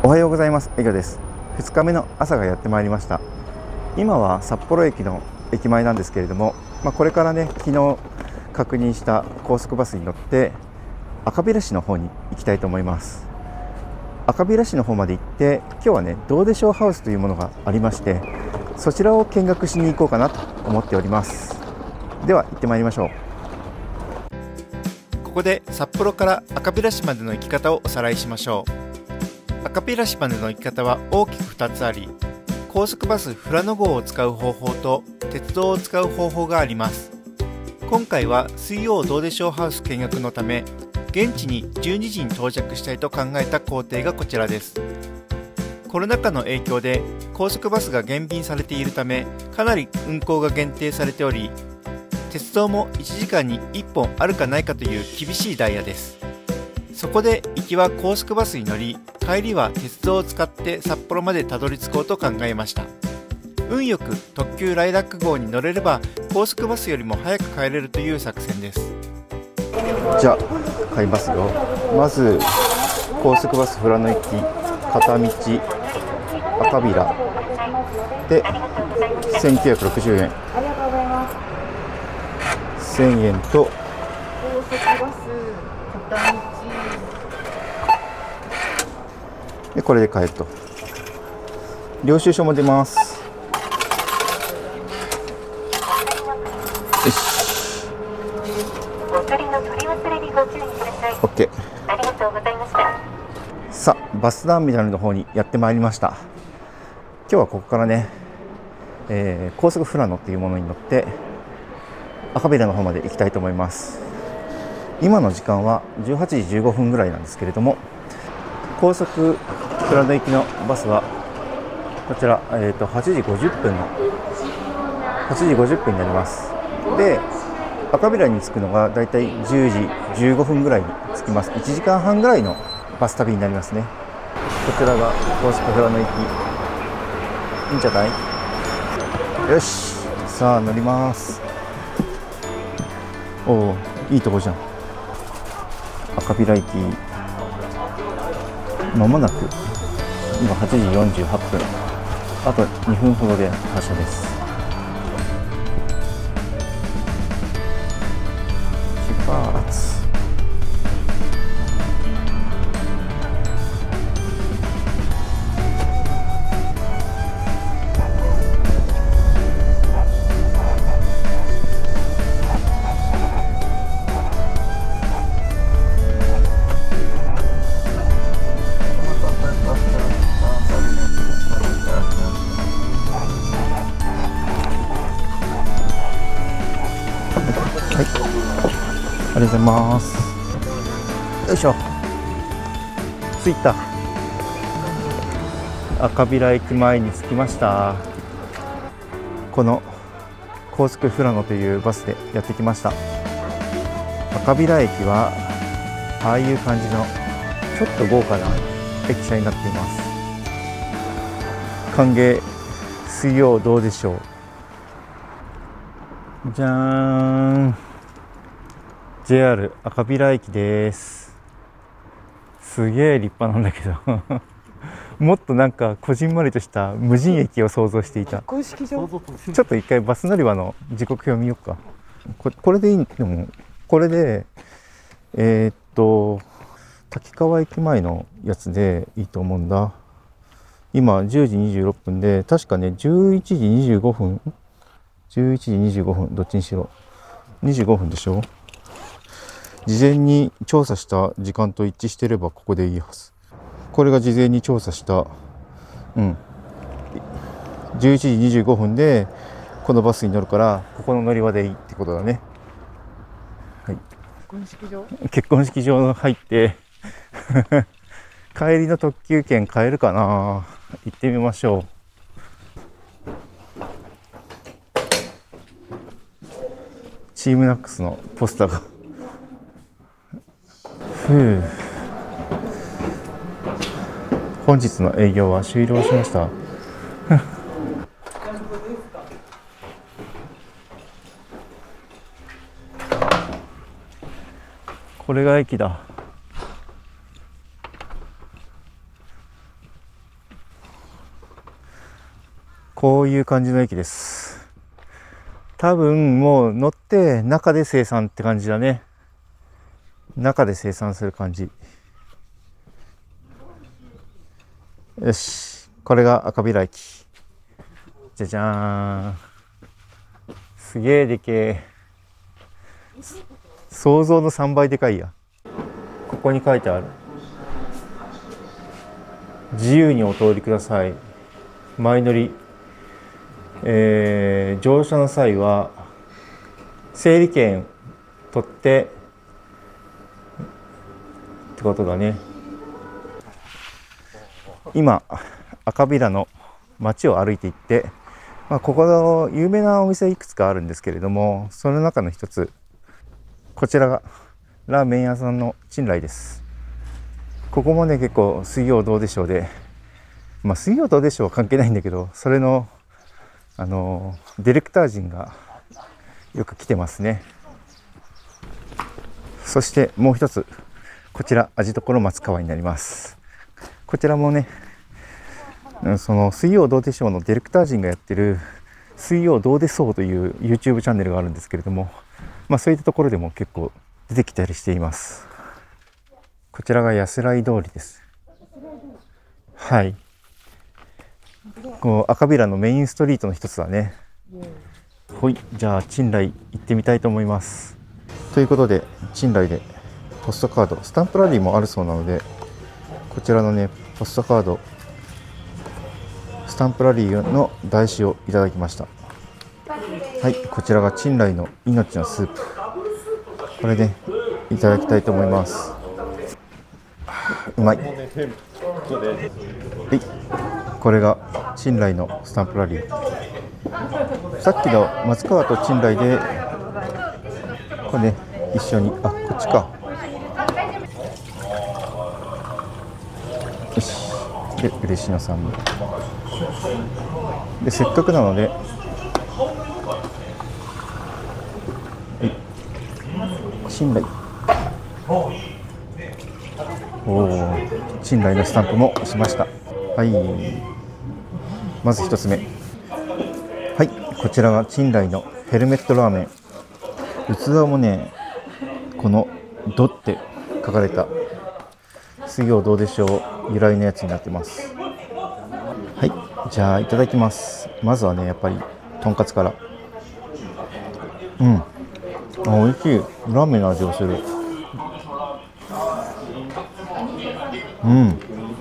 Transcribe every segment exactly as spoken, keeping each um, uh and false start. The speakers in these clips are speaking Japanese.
おはようございます。えぎょです。ふつかめの朝がやってまいりました。今は札幌駅の駅前なんですけれども、まあ、これからね、昨日確認した高速バスに乗って赤平市の方に行きたいと思います。赤平市の方まで行って、今日はね、どうでしょうハウスというものがありまして、そちらを見学しに行こうかなと思っております。では行ってまいりましょう。ここで札幌から赤平市までの行き方をおさらいしましょう。赤平市までの行き方は大きくふたつあり、高速バス富良野号を使う方法と鉄道を使う方法があります。今回は水曜どうでしょうハウス見学のため、現地にじゅうにじに到着したいと考えた行程がこちらです。コロナ禍の影響で高速バスが減便されているため、かなり運行が限定されており、鉄道もいちじかんにいっぽんあるかないかという厳しいダイヤです。そこで行きは高速バスに乗り、帰りは鉄道を使って札幌までたどり着こうと考えました。運よく特急ライラック号に乗れれば高速バスよりも早く帰れるという作戦です。じゃあ買いますよ。まず高速バス富良野行き片道赤平でせんきゅうひゃくろくじゅうえん、せんえんと高速バス片道で、これで買えると。領収書も出ます。よし。オッケー。ありがとうございました。さあ、バスターミナルの方にやってまいりました。今日はここからね、えー、高速富良野っていうものに乗って赤平の方まで行きたいと思います。今の時間はじゅうはちじじゅうごふんぐらいなんですけれども、高速富良野行きのバスはこちら、えー、とはちじごじゅっぷんのはちじごじゅっぷんになります。で、赤平に着くのがだいたいじゅうじじゅうごふんぐらいに着きます。いちじかんはんぐらいのバス旅になりますね。こちらが高速富良野行き。いいんじゃない？よし、さあ乗ります。おお、いいとこじゃん。赤平駅まもなく今はちじよんじゅうはっぷん、あとにふんほどで発車です。出発。ありがとうございます。よいしょ、着いた。赤平駅前に着きました。この高速富良野というバスでやってきました。赤平駅はああいう感じのちょっと豪華な駅舎になっています。歓迎水曜どうでしょう。じゃーん、ジェイアール 赤平駅です。すげえ立派なんだけどもっとなんかこじんまりとした無人駅を想像していた。ちょっと一回バス乗り場の時刻表を見ようか。これ、これでいいでもこれでえー、っと滝川駅前のやつでいいと思うんだ。今じゅうじにじゅうろっぷんで、確かねじゅういちじにじゅうごふんじゅういちじにじゅうごふん、どっちにしろにじゅうごふんでしょ。事前に調査した時間と一致していればここでいいはず。これが事前に調査したうんじゅういちじにじゅうごふんでこのバスに乗るから、ここの乗り場でいいってことだね。はい、結婚式場結婚式場入って帰りの特急券買えるかな。行ってみましょう。チームナックスのポスターがふう、本日の営業は終了しましたこれが駅だ。 こういう感じの駅です。多分もう乗って中で生産って感じだね。中で生産する感じ。よし、これが赤平駅。じゃじゃーん。すげえでけえ。想像のさんばいでかいや。ここに書いてある。自由にお通りください。前乗り、えー、乗車の際は整理券取ってってことだね。今赤平の街を歩いていって、まあ、ここの有名なお店いくつかあるんですけれども、その中の一つ、こちらがラーメン屋さんの珍来です。ここもね結構水曜どうでしょうで、まあ水曜どうでしょうは関係ないんだけど、それのあのディレクター陣がよく来てますね。そしてもう一つ、こちら味処松川になります。こちらもね、その水曜どうでしょうのディレクター陣がやってる水曜どうでそうという YouTube チャンネルがあるんですけれども、まあそういったところでも結構出てきたりしています。こちらが安来通りです。はい。こう赤平のメインストリートの一つだね。ほい、じゃあ珍来行ってみたいと思います。ということで珍来でポストカード、スタンプラリーもあるそうなので、こちらのねポストカード、スタンプラリーの台紙をいただきました。はい、こちらが珍来の命のスープ、これでいただきたいと思います。うまい。はい、これが珍来のスタンプラリー。さっきの松川と珍来でこれね一緒に、あ、こっちか。よし、で嬉野さんもで、せっかくなので、はい、珍来、おお、珍来のスタンプもしました。はい、まず一つ目、はい、こちらが珍来のヘルメットラーメン。器もね、このドって書かれた水曜どうでしょう由来のやつになってます。はい、じゃあいただきます。まずはねやっぱりとんかつから。うん、あ、美味しい。ラーメンの味がする。うん、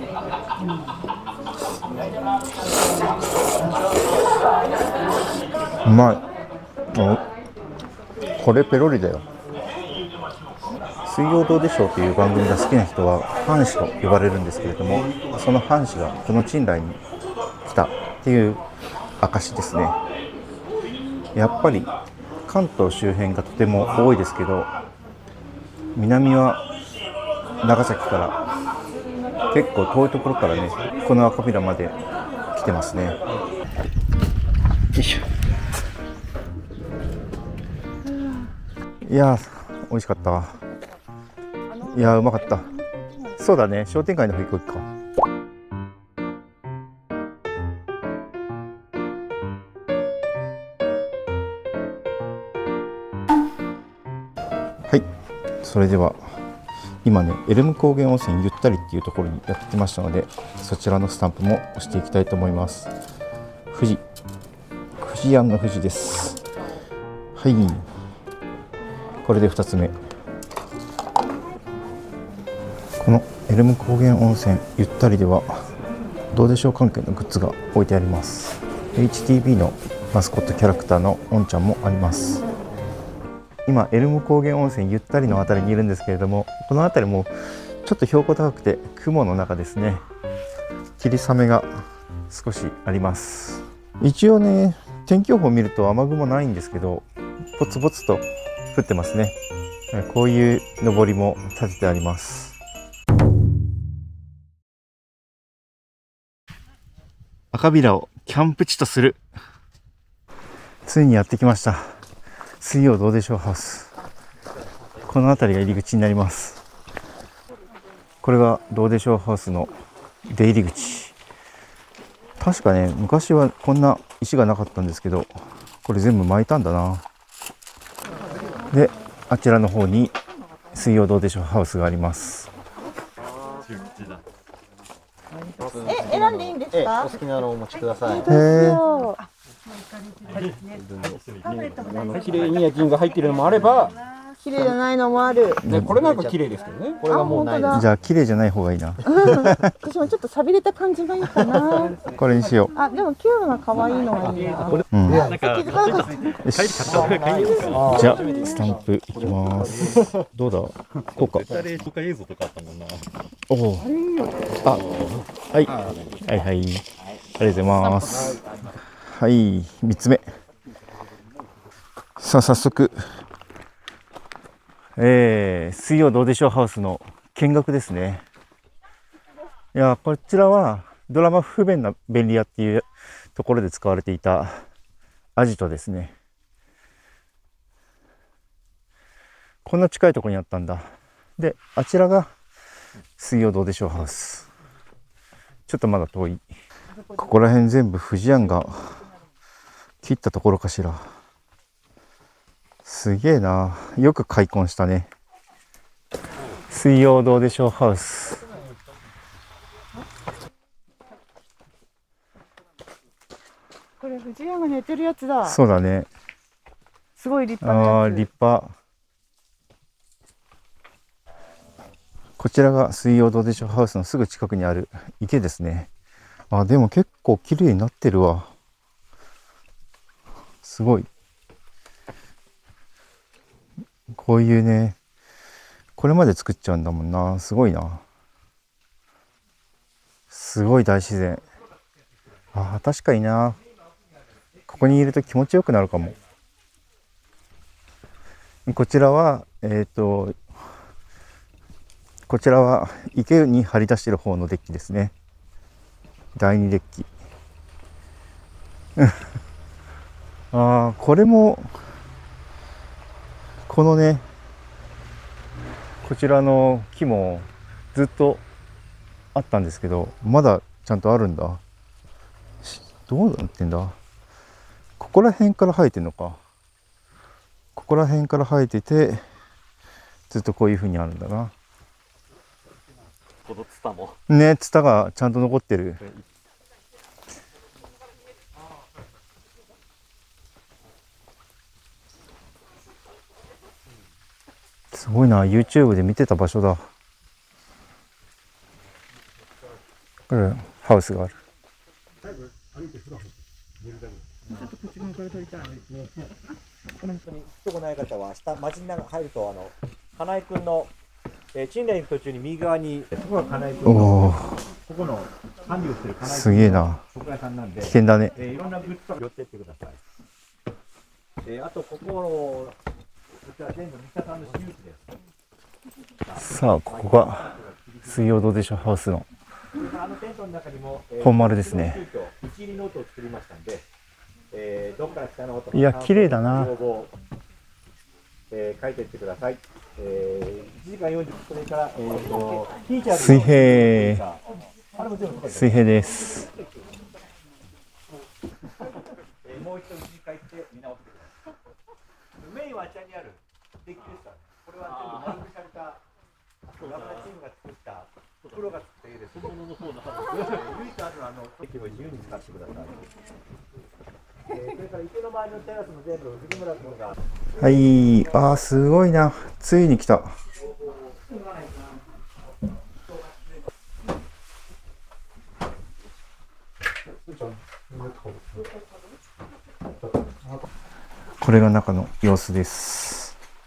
うまい。お、これペロリだよ。水曜どうでしょうという番組が好きな人は藩士と呼ばれるんですけれども、その藩士がこの珍来に来たっていう証ですね。やっぱり関東周辺がとても多いですけど、南は長崎から結構遠いところからねこの赤平まで来てますね。よいしょ。いやー美味しかったわ。いやーうまかった。そうだね、商店街の方行こうか。はい、それでは今ねエルム高原温泉ゆったりっていうところにやってましたので、そちらのスタンプも押していきたいと思います。富士、富士庵の富士です。はい、これでふたつめ、このエルム高原温泉ゆったりではどうでしょう関係のグッズが置いてあります。 エイチティービー のマスコットキャラクターのおんちゃんもあります。今エルム高原温泉ゆったりのあたりにいるんですけれども、この辺りもちょっと標高高くて雲の中ですね。霧雨が少しあります。一応ね天気予報を見ると雨雲ないんですけど、ポツポツと降ってますね。こういう登りも立ててあります。赤平をキャンプ地とする、ついにやってきました。水曜どうでしょうハウス。この辺りが入り口になります。これがどうでしょうハウスの出入り口。確かね昔はこんな石がなかったんですけど、これ全部巻いたんだな。で、あちらの方に水曜どうでしょうハウスがあります。 え、選んでいいんですか？ お好きなのをお持ちください。 へえ。 綺麗に焼き印が入っているのもあれば、 綺麗じゃないのもある。 ね、これなんか綺麗ですけどね。これはもうないです。 じゃあ綺麗じゃない方がいいな。 私もちょっと錆びれた感じがいいかな。 これにしよう。 あ、でもキューブが可愛いのがいいな。 うん。 気づかなかった。 よし。じゃあスタンプいきます。どうだ。こうか。おお。あ、はい。はいはい。ありがとうございます。はい、三つ目。さあ早速、えー、水曜どうでしょうハウスの見学ですね。いや、こちらはドラマ不便な便利屋っていうところで使われていたアジトですね。こんな近いところにあったんだ。で、あちらが水曜どうでしょうハウス。ちょっとまだ遠い。ここら辺全部富士庵が切ったところかしら。すげえな。よく開墾したね。水曜どうでしょうハウス。 これ藤屋が寝てるやつだ。 そうだね。 すごい立派なやつ。 ああ、立派。こちらが水曜どうでしょうハウスのすぐ近くにある池ですね。あ、でも結構綺麗になってるわ。すごい。こういうね、これまで作っちゃうんだもんな。すごいな。すごい大自然。ああ、確かにな。ここにいると気持ちよくなるかも。こちらは、えっと、こちらは池に張り出している方のデッキですね。だいにデッキ。ああ、これも、このね、こちらの木もずっとあったんですけど、まだちゃんとあるんだ。どうなってんだ。ここら辺から生えてんのか。ここら辺から生えてて、ずっとこういう風にあるんだな。 このツタも。 ね、ツタがちゃんと残ってる。すごいな、YouTube で見てた場所だ。これハウスがある。 本当に人がない方は下町の中入るとあの金井君の、えー、陳来の途中に右側にそこが金井君のここの管理をしてる金井君のすげえな。 床屋さんなんで危険だね。 えー、いろんなグッズとか寄ってってください。えー、あとここのこちら全部三田さんの私有地です。 さあここが水曜どうでしょうハウスのあのテントの中にも、えー、 本丸ですね。 位置入りノートを作りましたんで、えー、どっから来たのとかいや綺麗だな。 えー、書いていってください。えー、いちじかんよんじゅっぷんそれから、えー、とティーチャー水平水平です。 えー、もう一度家に帰って見直してください。メインはあちらにあるデッキですからね。これは全部丸くされたラバーチームが作ったプロが作った絵です。本物の方だ。唯一あるあのデッキを自由に使ってください。えー、それから池の周りのテラスも全部藤村君が。 はい、あーすごいな。ついに来た。これが中の様子です。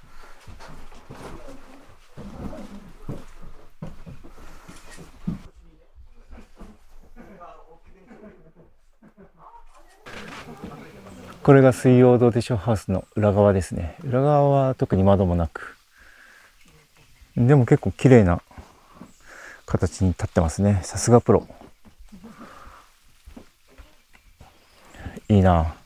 これが水曜どうでしょうハウスの裏側ですね。裏側は特に窓もなく、でも結構綺麗な形に立ってますね。さすがプロ。いいな。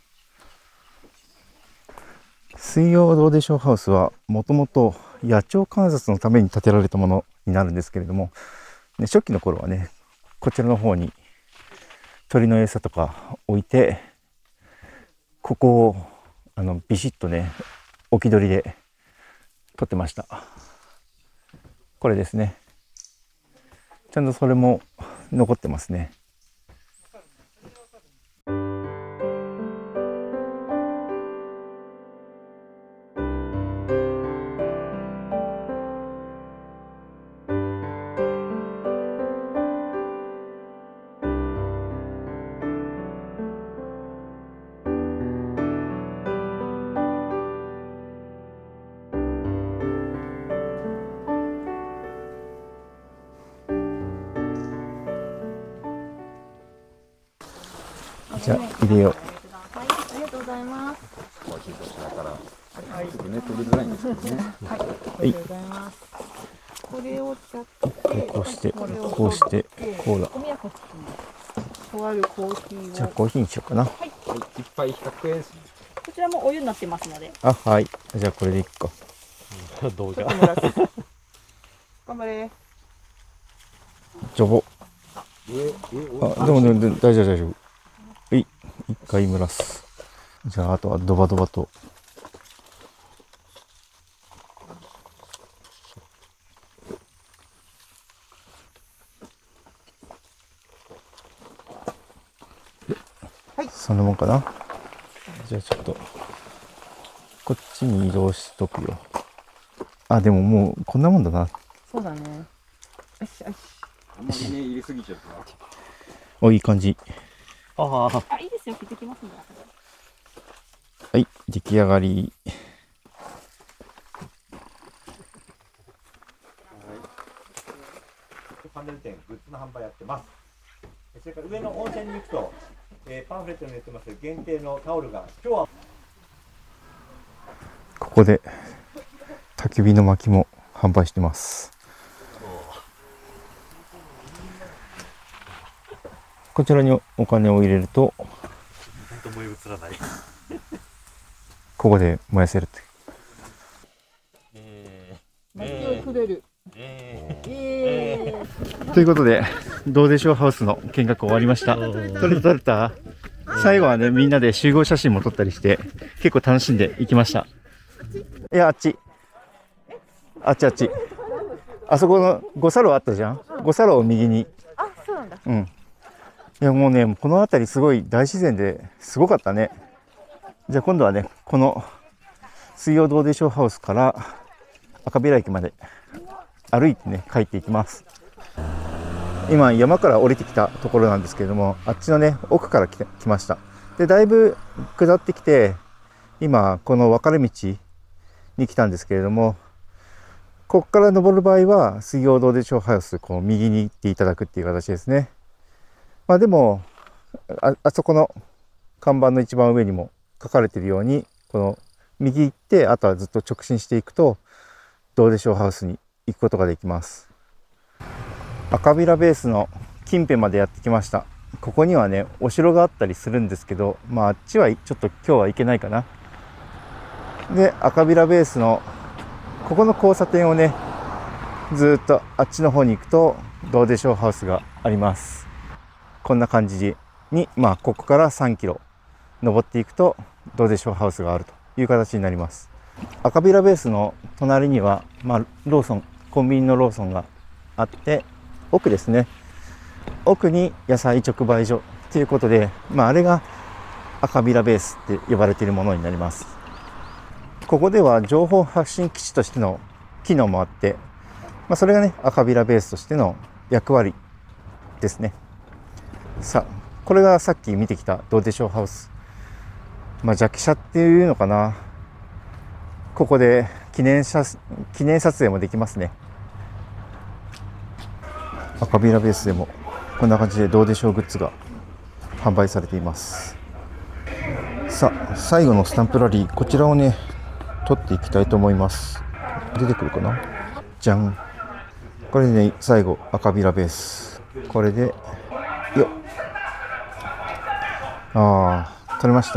水曜どうでしょうハウスはもともと野鳥観察のために建てられたものになるんですけれども、ね、初期の頃はね、こちらの方に鳥の餌とか置いて、 ここをあのビシッとね置き取りで撮ってました。これですね。ちゃんとそれも残ってますね。じゃあ入れよう。 はい、ありがとうございます。 はい、ちょっとね、取りづらいんですけどね。 はい、ありがとうございます。これを使ってこうしてこうしてこうだ。 ゴミはこっちに。とあるコーヒーを。 じゃあコーヒーにしようかな。 はい、一杯ひゃくえんです。 こちらもお湯になってますので。 あ、はい。じゃあこれでいくか。 どうじゃ。 頑張れ。 ジョボ。 え、え、 あ、でもでもでも大丈夫大丈夫。はい、一回蒸らす。じゃああとはドバドバと。 はい、 そんなもんかな。じゃあちょっとこっちに移動しとくよ。あ、でももうこんなもんだな。 そうだね。よしよし。 あんまりね、入れすぎちゃった。 お、いい感じ。 ああ、 あ、いいですよ。切ってきますんで。 はい、出来上がり。 パネル店グッズの販売やってます。それから上の温泉に行くと、えー、パンフレットに載ってます限定のタオルが今日はここで焚き火の薪も販売してます。こちらにお金を入れると本当燃え移らない。 ここで燃やせるって。 え薪をくれる。 ー、えー、 えー。 ということでどうでしょうハウスの見学終わりました。撮れた撮れた。最後はねみんなで集合写真も撮ったりして結構楽しんでいきました。いや、あっちあっちあっちあそこの五差路あったじゃん。五差路を右に。 あ、そうなんだ。 うん。いやもうねこの辺りすごい大自然ですごかったね。じゃあ今度はねこの水曜どうでしょうハウスから赤平駅まで歩いてね帰っていきます。今山から降りてきたところなんですけれども、あっちのね奥から来て来ました。でだいぶ下ってきて今この分かれ道に来たんですけれども、ここから登る場合は水曜どうでしょうハウスこう右に行っていただくっていう形ですね。まあでも あ, あそこの看板の一番上にも書かれているようにこの右行ってあとはずっと直進していくとどうでしょうハウスに行くことができます。赤平ベースの近辺までやってきました。ここにはねお城があったりするんですけど、まああっちはちょっと今日は行けないかな。で赤平ベースのここの交差点をねずっとあっちの方に行くとどうでしょうハウスがあります。こんな感じに、まあここからさんキロ登っていくとどうでしょうハウスがあるという形になります。赤平ベースの隣には、まあ、ローソンコンビニのローソンがあって、奥ですね奥に野菜直売所ということで、まあ、あれが赤平ベースって呼ばれているものになります。ここでは情報発信基地としての機能もあって、まあ、それがね赤平ベースとしての役割ですね。さあこれがさっき見てきたどうでしょうハウス、まあ、邪気車っていうのかな。ここで記念写記念撮影もできますね。赤平ベースでもこんな感じでどうでしょうグッズが販売されています。さあ最後のスタンプラリー、こちらをね取っていきたいと思います。出てくるかな。じゃん。これでね最後赤平ベース、これでよっ、ああ取れました。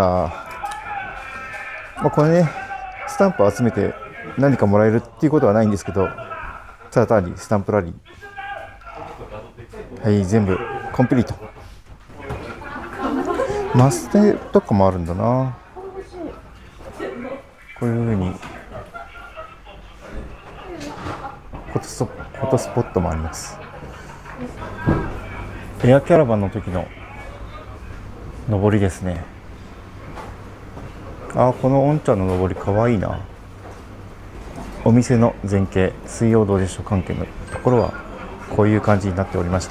まあ、これねスタンプを集めて何かもらえるっていうことはないんですけど、ただ単にスタンプラリー、はい全部コンプリート。マステとかもあるんだな。 こういうふうにフォトス、フォトスポットもあります。エアキャラバンの時の上りですね。あー、このおんちゃんの上りかわいいな。お店の前景、水曜どうでしょう関係のところはこういう感じになっておりました。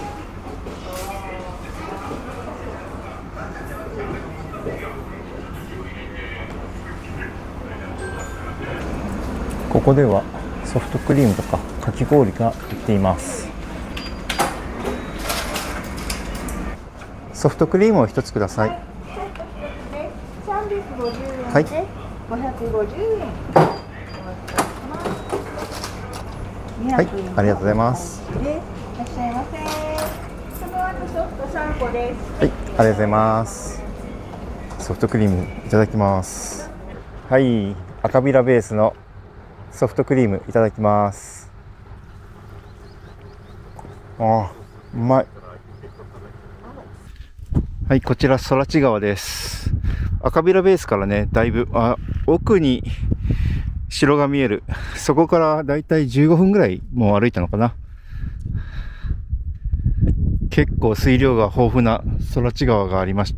ここではソフトクリームとかかき氷が売っています。ソフトクリームを一つください。 さんびゃくごじゅうえんはいでごひゃくごじゅうえん。 はい、ありがとうございます。 いらっしゃいませ。その後ソフトさんこです。 はい、ありがとうございます。ソフトクリームいただきます。はい、赤びらベースのソフトクリームいただきます。あー、うまい。はい、こちら空知川です。赤びらベースからね、だいぶあ奥に城が見える。そこからだいたいじゅうごふんぐらいもう歩いたのかな。結構水量が豊富な空知川がありました。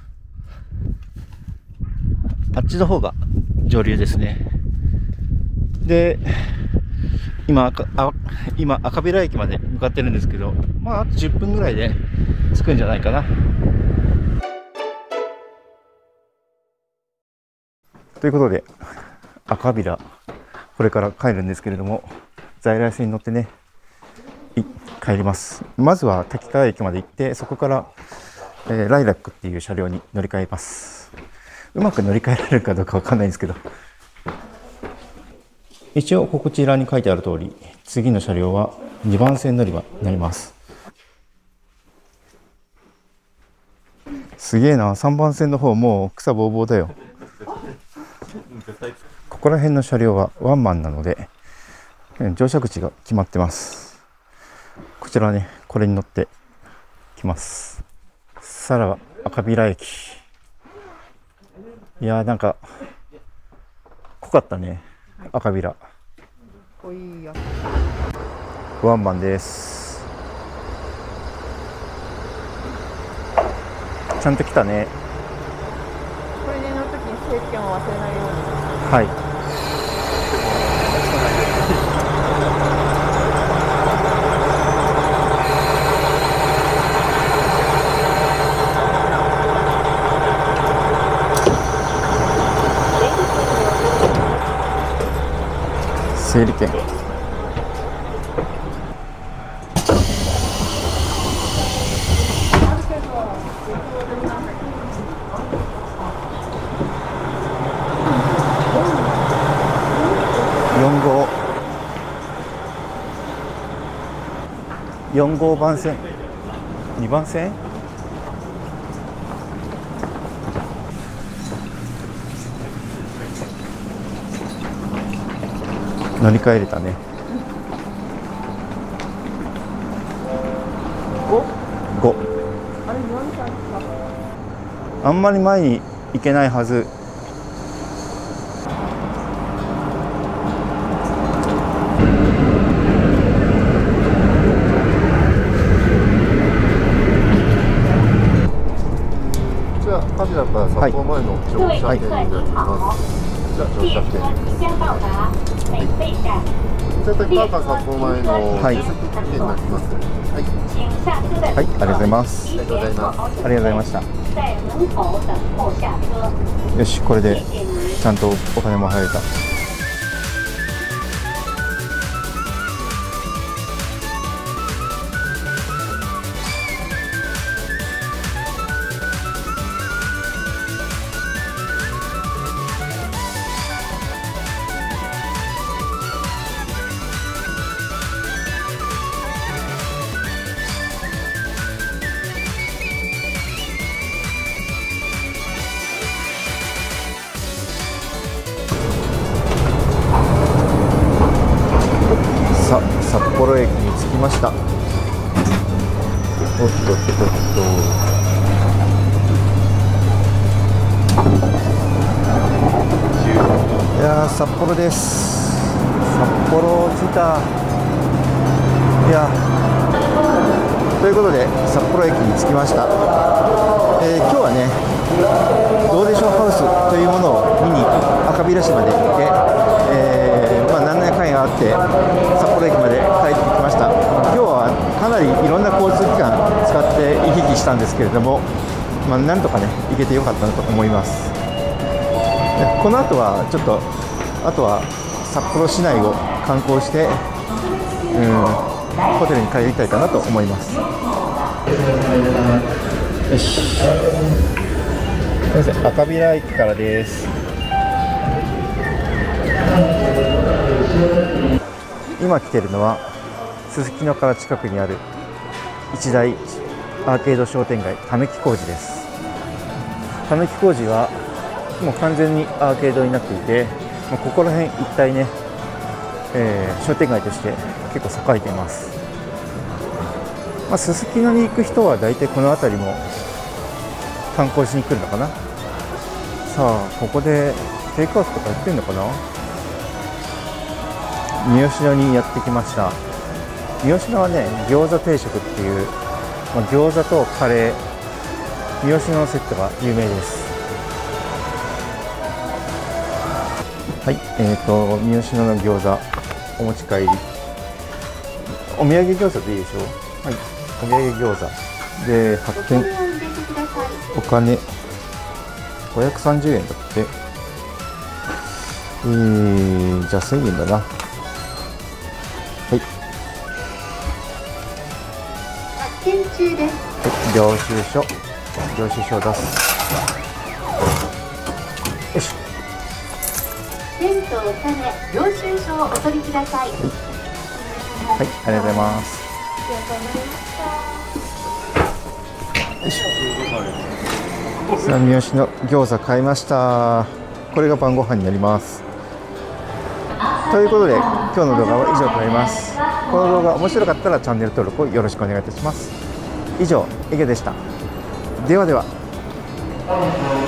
あっちの方が上流ですね。で、今赤、あ今赤びら駅まで向かってるんですけど、まああとじゅっぷんぐらいで着くんじゃないかな。ということで、赤びらこれから帰るんですけれども、在来線に乗ってね帰ります。まずは滝川駅まで行って、そこから、えー、ライラックっていう車両に乗り換えます。うまく乗り換えられるかどうかわかんないんですけど、一応こちらに書いてある通り、次の車両はにばん線乗り場になります。すげえな、さんばん線の方もう草ぼうぼうだよ。ここら辺の車両はワンマンなので乗車口が決まってます。こちらね、これに乗ってきます。さらば赤びら駅。いやー、なんか濃かったね、赤びら。 こいいや。 ワンマンです。ちゃんと来たね。 これで乗るときに整理券を忘れないように。 はい。整理券。よん号よん号番線にばん線乗り換えれたね。ごあれ何さんですか。 あんまり前に行けないはず。 じゃあ、カビラから札幌前の乗車券になります。じゃあ、乗車券。じゃあ、滝川から札幌前のはい乗車券になります。はい。 はい、ありがとうございます。 ありがとうございます。 ありがとうございました。よし、これでちゃんとお金も入れた。さあ、札幌駅に着きました。おっとっとっと。 やー、札幌です。札幌着いた。いやということで札幌駅に着きました。えー、今日はねどうでしょうハウスというものを見に赤平市まで行って、えーまあ、何年間があって札幌駅まで帰ってきました。今日はかなりいろんな交通機関使って行き来したんですけれども、まあ、なんとかね行けてよかったなと思います。この後はちょっとあとは札幌市内を観光して、うん、ホテルに帰りたいかなと思います。よし、すみません、赤平駅からです。今来てるのはすすきのから近くにある一大アーケード商店街たぬき工事です。たぬき工事はもう完全にアーケードになっていて、まあ、ここら辺一帯ね、えー、商店街として結構栄えています。まあ、すすきのに行く人は大体この辺りも観光しに来るのかな。さあここでテイクアウトとかやってるのかな。三好野にやってきました。三好野はね餃子定食っていう、まあ、餃子とカレー三好野のセットが有名です。はい、えーと三好野の餃子お持ち帰り、お土産餃子でいいでしょう。はい、お土産餃子で発券お金ごひゃくさんじゅうえんだって。えー、じゃあせんえんだな。はい、 発券中です。 はい、領収書領収書を出す。よいしょ。 銭湯お金領収書をお取りください。はい、 はい、ありがとうございます。よいしょ。さあ三好の餃子買いました。これが晩ご飯になります。ということで今日の動画は以上となります。この動画面白かったらチャンネル登録をよろしくお願いいたします。以上、エゲでした。ではでは。